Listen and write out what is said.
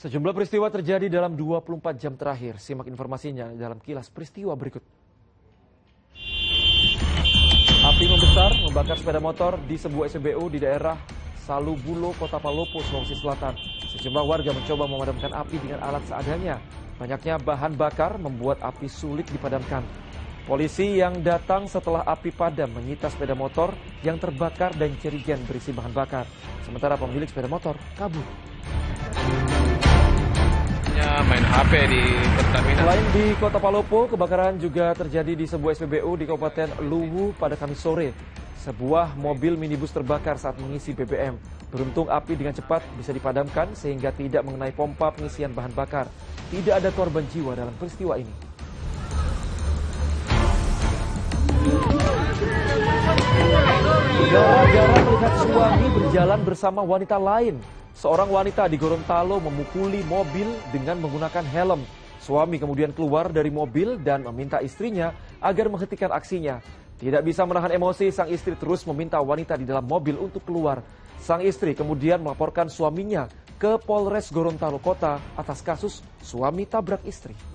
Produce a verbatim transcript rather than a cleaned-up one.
Sejumlah peristiwa terjadi dalam dua puluh empat jam terakhir. Simak informasinya dalam kilas peristiwa berikut. Api membesar membakar sepeda motor di sebuah S P B U di daerah Salubulo, Kota Palopo, Sulawesi Selatan. Sejumlah warga mencoba memadamkan api dengan alat seadanya. Banyaknya bahan bakar membuat api sulit dipadamkan. Polisi yang datang setelah api padam menyita sepeda motor yang terbakar dan jerigen berisi bahan bakar. Sementara pemilik sepeda motor kabur. Main H P di Pertamina. Selain di Kota Palopo, kebakaran juga terjadi di sebuah S P B U di Kabupaten Luwu pada Kamis sore. Sebuah mobil minibus terbakar saat mengisi B B M. Beruntung api dengan cepat bisa dipadamkan sehingga tidak mengenai pompa pengisian bahan bakar. Tidak ada korban jiwa dalam peristiwa ini. Gara-gara melihat suami berjalan bersama wanita lain, seorang wanita di Gorontalo memukuli mobil dengan menggunakan helm. Suami kemudian keluar dari mobil dan meminta istrinya agar menghentikan aksinya. Tidak bisa menahan emosi, sang istri terus meminta wanita di dalam mobil untuk keluar. Sang istri kemudian melaporkan suaminya ke Polres Gorontalo Kota atas kasus suami tabrak istri.